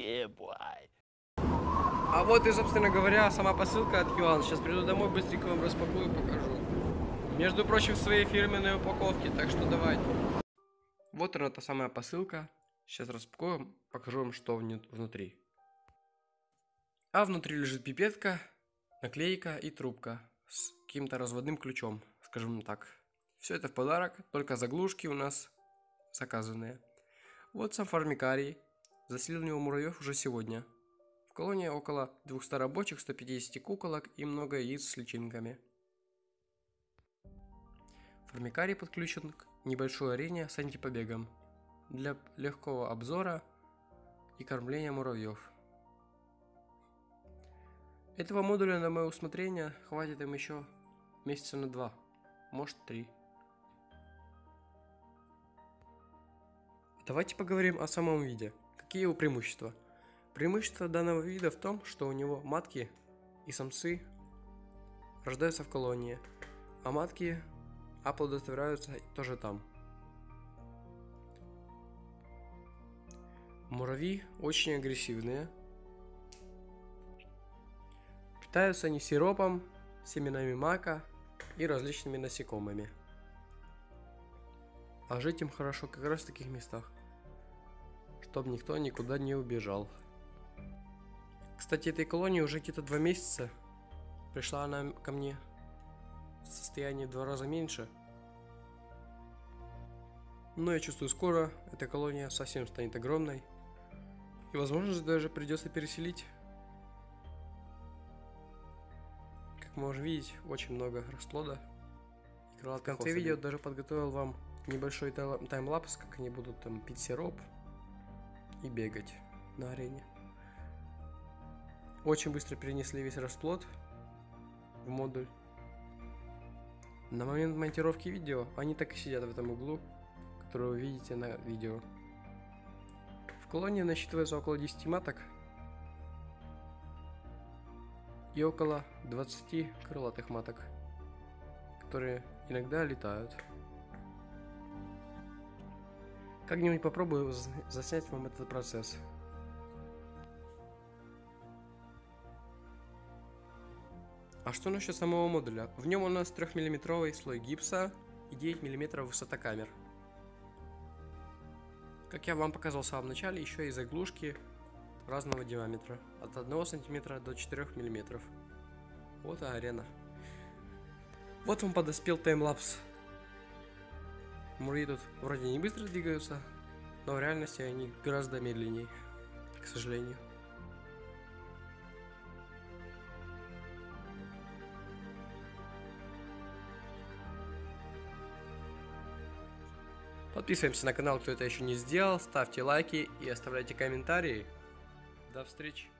А вот и, собственно говоря, сама посылка от Юан. Сейчас приду домой, быстренько вам распакую и покажу. Между прочим, в своей фирменной упаковке, так что давайте. Вот она, та самая посылка. Сейчас распакуем, покажу вам, что внутри. А внутри лежит пипетка, наклейка и трубка с каким-то разводным ключом, скажем так. Все это в подарок, только заглушки у нас заказанные. Вот сам формикарий. Заселил в него муравьев уже сегодня. В колонии около 200 рабочих, 150 куколок и много яиц с личинками. Формикарий подключен к небольшой арене с антипобегом для легкого обзора и кормления муравьев. Этого модуля на мое усмотрение хватит им еще месяца на 2, может 3. Давайте поговорим о самом виде. Какие его преимущества? Преимущество данного вида в том, что у него матки и самцы рождаются в колонии, а матки оплодотворяются тоже там. Муравьи очень агрессивные. Питаются они сиропом, семенами мака и различными насекомыми. А жить им хорошо как раз в таких местах, чтобы никто никуда не убежал. Кстати, этой колонии уже где-то 2 месяца. Пришла она ко мне в состоянии в 2 раза меньше. Но я чувствую, скоро эта колония совсем станет огромной. И возможно даже придется переселить. Как мы можем видеть, очень много расплода. В конце видео даже подготовил вам небольшой таймлапс, как они будут там пить сироп и бегать на арене. Очень быстро перенесли весь расплод в модуль. На момент монтировки видео они так и сидят в этом углу, который вы видите на видео. В колонии насчитывается около 10 маток и около 20 крылатых маток, которые иногда летают. Как-нибудь попробую заснять вам этот процесс. А что насчет самого модуля? В нем у нас 3-мм слой гипса и 9 мм высота камер. Как я вам показал в самом начале, еще и заглушки разного диаметра, от 1 см до 4 мм. Вот и арена. Вот вам подоспел таймлапс. Муравьи тут вроде не быстро двигаются, но в реальности они гораздо медленнее, к сожалению. Подписываемся на канал, кто это еще не сделал, ставьте лайки и оставляйте комментарии. До встречи!